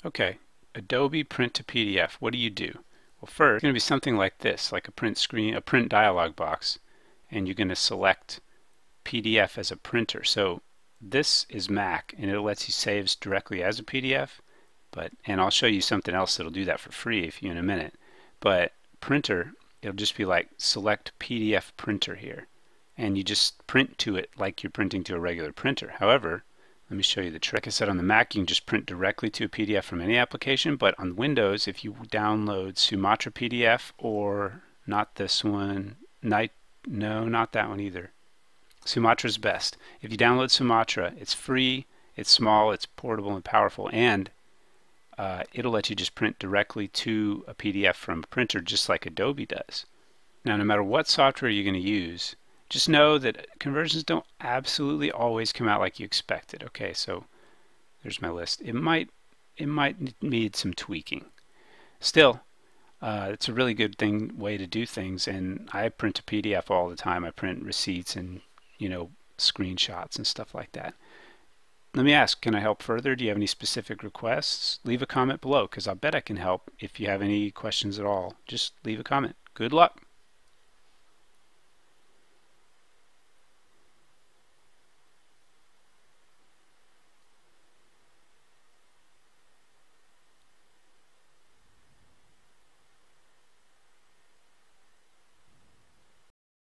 Okay, Adobe Print to PDF. What do you do? Well, first, it's going to be something like this, like a print screen, a print dialog box, and you're going to select PDF as a printer. So this is Mac, and it lets you save directly as a PDF. And I'll show you something else that'll do that for free if you in a minute. But printer, it'll just be like select PDF printer here, and you just print to it like you're printing to a regular printer. However, let me show you the trick. Like I said, on the Mac, you can just print directly to a PDF from any application, but on Windows, if you download Sumatra PDF, or not this one, no, not that one either. Sumatra's best. If you download Sumatra, it's free, it's small, it's portable and powerful, and it'll let you just print directly to a PDF from a printer just like Adobe does. Now, no matter what software you're going to use, just know that conversions don't absolutely always come out like you expected. Okay, so there's my list. It might need some tweaking. Still, it's a really good way to do things, and I print a PDF all the time. I print receipts and screenshots and stuff like that. Let me ask, can I help further? Do you have any specific requests? Leave a comment below, because I'll bet I can help. If you have any questions at all, just leave a comment. Good luck.